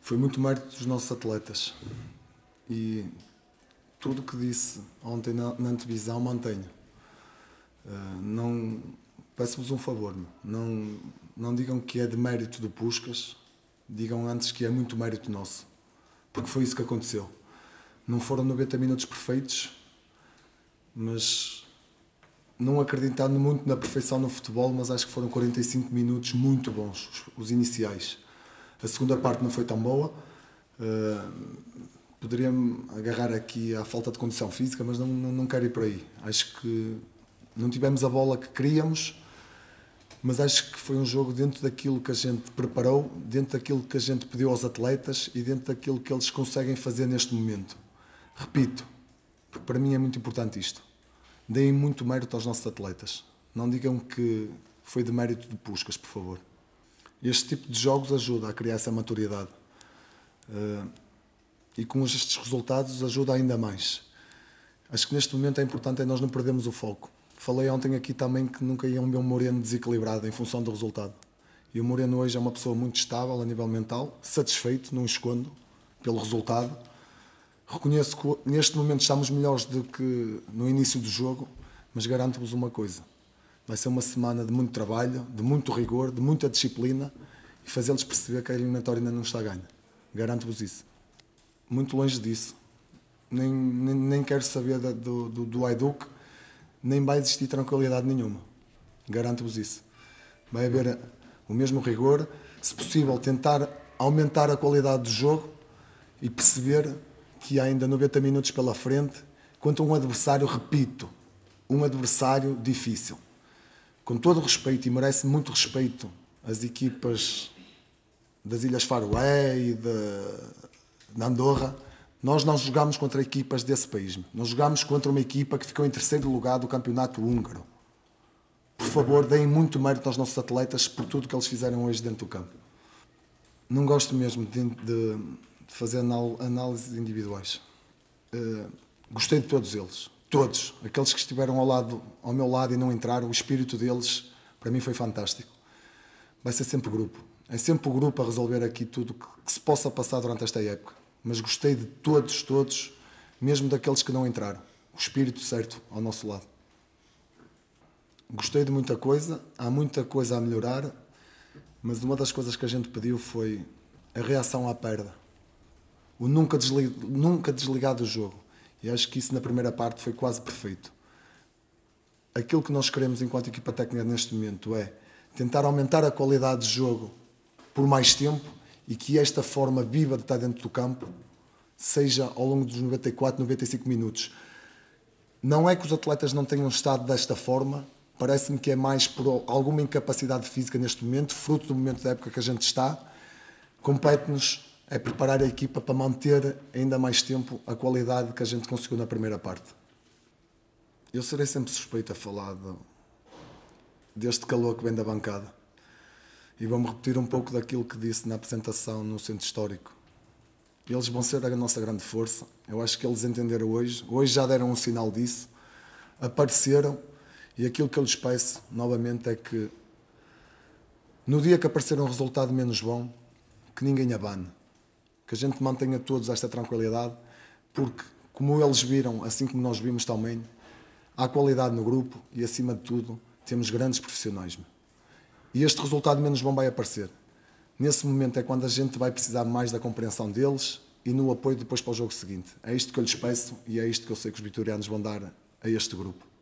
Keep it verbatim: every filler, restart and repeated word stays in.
Foi muito mérito dos nossos atletas e tudo o que disse ontem na, na antevisão mantenho. Uh, não, peço-vos um favor, não, não digam que é de mérito do Puskás, digam antes que é muito mérito nosso, porque foi isso que aconteceu. Não foram noventa minutos perfeitos, mas não acreditando muito na perfeição no futebol, mas acho que foram quarenta e cinco minutos muito bons, os, os iniciais. A segunda parte não foi tão boa, uh, poderia-me agarrar aqui à falta de condição física, mas não, não, não quero ir por aí. Acho que não tivemos a bola que queríamos, mas acho que foi um jogo dentro daquilo que a gente preparou, dentro daquilo que a gente pediu aos atletas e dentro daquilo que eles conseguem fazer neste momento. Repito, porque para mim é muito importante isto. Deem muito mérito aos nossos atletas. Não digam que foi de mérito do Puskás, por favor. Este tipo de jogos ajuda a criar essa maturidade. Uh, e com estes resultados ajuda ainda mais. Acho que neste momento é importante é nós não perdermos o foco. Falei ontem aqui também que nunca ia um meu Moreno desequilibrado em função do resultado. E o Moreno hoje é uma pessoa muito estável a nível mental, satisfeito, não escondo, pelo resultado. Reconheço que neste momento estamos melhores do que no início do jogo, mas garanto-vos uma coisa. Vai ser uma semana de muito trabalho, de muito rigor, de muita disciplina e fazê-los perceber que a eliminatória ainda não está ganha. Garanto-vos isso. Muito longe disso. Nem, nem, nem quero saber da, do, do, do Hajduk, nem vai existir tranquilidade nenhuma. Garanto-vos isso. Vai haver o mesmo rigor, se possível tentar aumentar a qualidade do jogo e perceber que há ainda noventa minutos pela frente, quanto a um adversário, repito, um adversário difícil. Com todo o respeito, e merece muito respeito, as equipas das Ilhas Faroé e de, de Andorra, nós não jogámos contra equipas desse país. Nós jogámos contra uma equipa que ficou em terceiro lugar do campeonato húngaro. Por favor, deem muito mérito aos nossos atletas por tudo que eles fizeram hoje dentro do campo. Não gosto mesmo de, de, de fazer análises individuais. Uh, gostei de todos eles. Todos. Aqueles que estiveram ao, lado, ao meu lado e não entraram, o espírito deles, para mim, foi fantástico. Vai ser sempre grupo. É sempre o grupo a resolver aqui tudo que, que se possa passar durante esta época. Mas gostei de todos, todos, mesmo daqueles que não entraram. O espírito certo ao nosso lado. Gostei de muita coisa, há muita coisa a melhorar, mas uma das coisas que a gente pediu foi a reação à perda. O nunca desligar, nunca desligar do jogo. E acho que isso na primeira parte foi quase perfeito. Aquilo que nós queremos enquanto equipa técnica neste momento é tentar aumentar a qualidade de jogo por mais tempo e que esta forma viva de estar dentro do campo seja ao longo dos noventa e quatro, noventa e cinco minutos. Não é que os atletas não tenham estado desta forma, parece-me que é mais por alguma incapacidade física neste momento, fruto do momento da época que a gente está. Compete-nos é preparar a equipa para manter ainda mais tempo a qualidade que a gente conseguiu na primeira parte. Eu serei sempre suspeito a falar de, deste calor que vem da bancada. E vou-me repetir um pouco daquilo que disse na apresentação no Centro Histórico. Eles vão ser a nossa grande força. Eu acho que eles entenderam hoje. Hoje já deram um sinal disso. Apareceram. E aquilo que eu lhes peço, novamente, é que no dia que aparecer um resultado menos bom, que ninguém abane. Que a gente mantenha todos esta tranquilidade, porque, como eles viram, assim como nós vimos também, há qualidade no grupo e, acima de tudo, temos grandes profissionais. E este resultado menos bom vai aparecer. Nesse momento é quando a gente vai precisar mais da compreensão deles e no apoio depois para o jogo seguinte. É isto que eu lhes peço e é isto que eu sei que os vitorianos vão dar a este grupo.